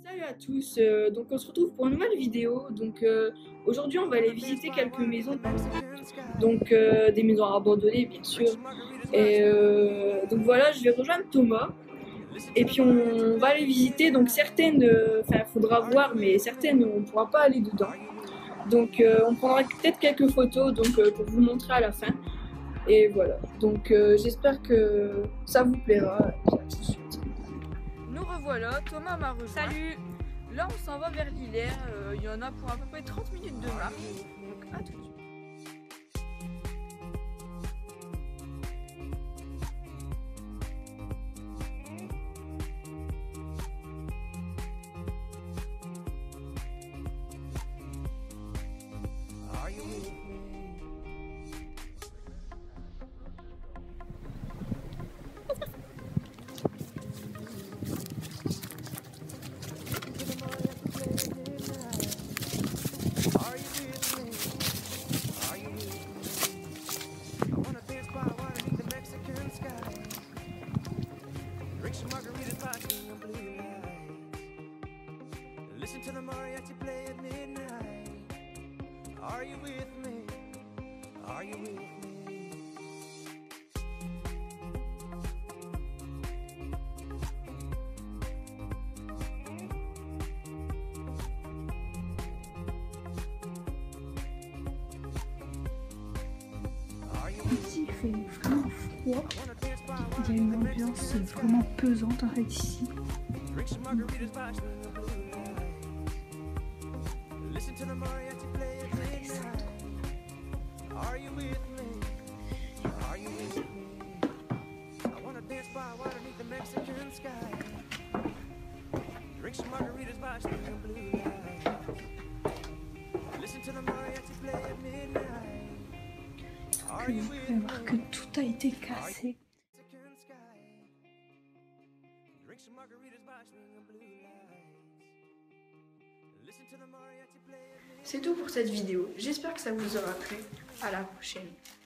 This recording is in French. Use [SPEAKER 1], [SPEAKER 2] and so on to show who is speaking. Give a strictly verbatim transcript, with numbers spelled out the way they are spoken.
[SPEAKER 1] Salut à tous, euh, donc on se retrouve pour une nouvelle vidéo. Donc euh, aujourd'hui on va aller visiter quelques maisons, donc euh, des maisons abandonnées bien sûr. Et euh, donc voilà, je vais rejoindre Thomas et puis on va aller visiter. Donc certaines, euh, enfin il faudra voir, mais certaines on ne pourra pas aller dedans. Donc euh, on prendra peut-être quelques photos donc euh, pour vous montrer à la fin. Et voilà, donc euh, j'espère que ça vous plaira. Et à tout de suite. Nous revoilà, Thomas m'a rejoint. Salut. Là, on s'en va vers l'Hilaire. Il euh, y en a pour à peu près trente minutes de marche. Donc, à tout de suite. Listen to the mariachi play at midnight. Are you with me? Are you with me?
[SPEAKER 2] Ici il fait vraiment froid, il y a une ambiance vraiment pesante en fait ici. Que vous pouvez voir que tout a été cassé.
[SPEAKER 1] C'est tout pour cette vidéo. J'espère que ça vous aura plu. À la prochaine.